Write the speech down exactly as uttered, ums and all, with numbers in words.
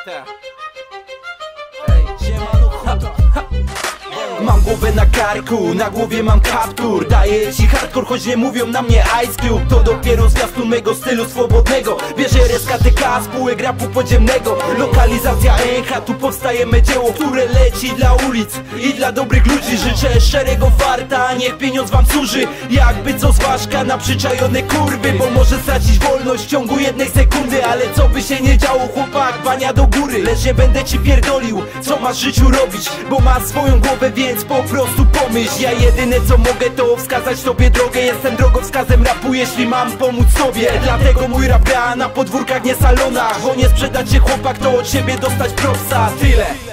Mam głowę na karku, na głowie mam kaptur. Daję ci hardcore, choć nie mówią na mnie Ice Cube. To dopiero zwiastun mego stylu swobodnego. Bierze R S K T K, spółek rapu podziemnego. Lokalizacja Echa, tu powstaje me dzieło, które leci dla ulic i dla dobrych ludzi. Życzę szerego farta, niech pieniądz wam służy. Jakby co z ważka na przyczajone kurwy, bo może stracić wolność w ciągu jednej sekundy. Ale co by się nie działo, chłopak, bania do góry. Lecz nie będę ci pierdolił, co masz w życiu robić, bo masz swoją głowę, więc po prostu pomyśl. Ja jedyne co mogę to wskazać tobie drogę. Jestem drogowskazem rapu, jeśli mam pomóc tobie. Dlatego mój rap gra na podwórkach, nie salonach, bo nie sprzedać się chłopak, to od siebie dostać propsa. Tyle.